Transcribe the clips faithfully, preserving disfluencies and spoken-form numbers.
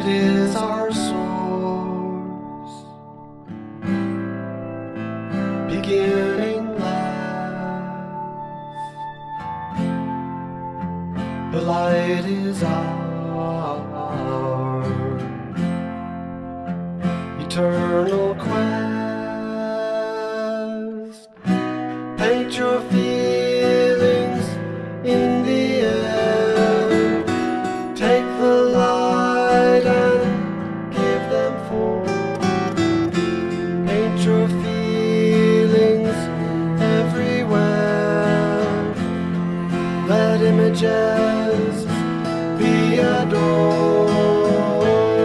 Light is our source, beginning last. The light is our eternal quest. Paint your feelings in the air. Take the light and give them forth. Paint your feelings everywhere. Let images be adored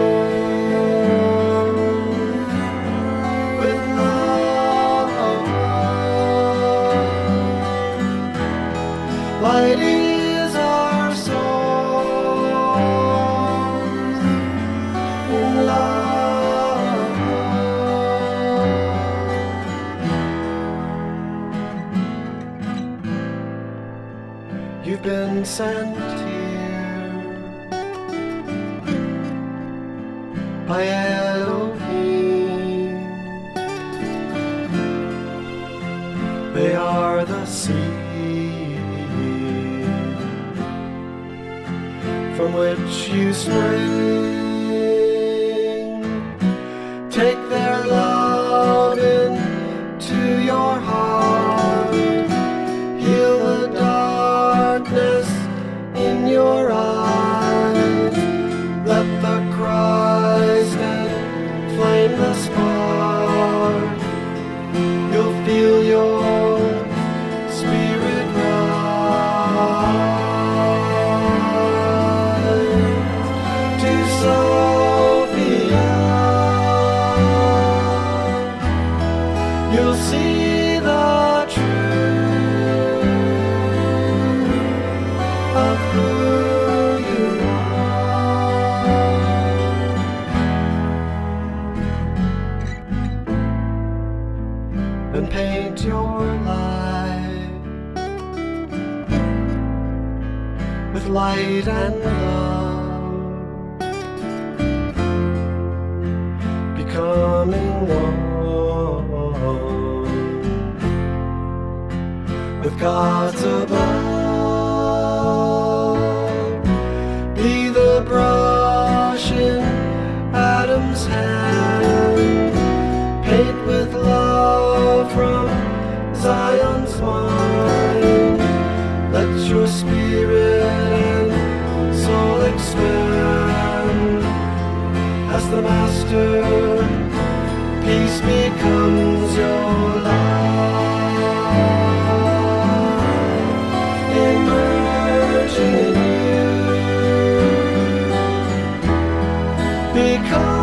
with love. Light is our song in love. You've been sent here by Elohim. They are the seed from which you spring. Take their love into your heart. Heal the darkness in your eyes. Let the Christ inflame the spark. You'll feel your spirit rise to Sophia. You'll see the truth of who you are. And paint your life with light and love, becoming one with God's above. Be the brush in Adam's hand. Paint with love from Zion's mind. Let your spirit and soul expand as the master peace becomes your life, emerging in you. Because